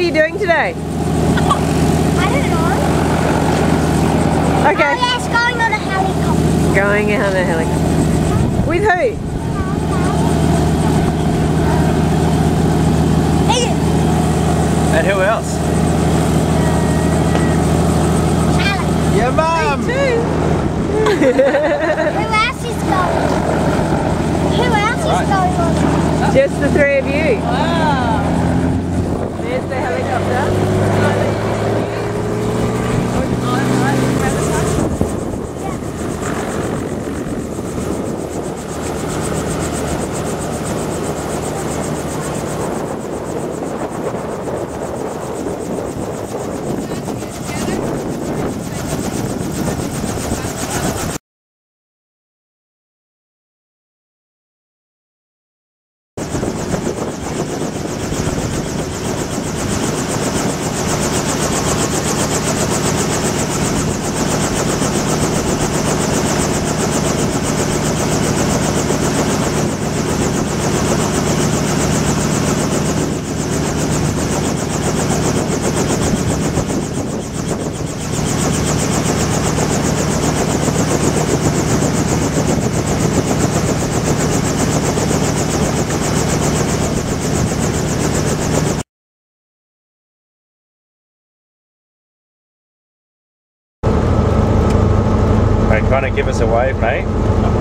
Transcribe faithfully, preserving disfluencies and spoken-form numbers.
you doing today? I don't know. Okay. Oh yes, going on a helicopter. Going on a helicopter. With who? Ian. And who else? Shelley. Your mum! Me too. Who else is going? Who else is Right. going on? Just the three of you. Wow. There's the helicopter. Hey, kind of give us a wave, mate.